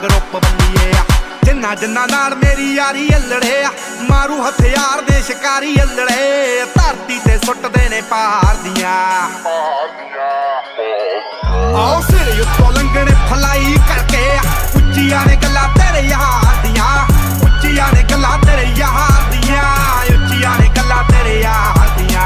group बल्लीए जिन्ना जिन्ना नाल मेरी यारी अल्लड़े मारू हथियार दे शिकारी अल्लड़े धरती ते सुटदे ने पहाड़ दियां आओ सिर उत्तों लंघने फलाई करके उच्चियां ने गल्लां तेरे यार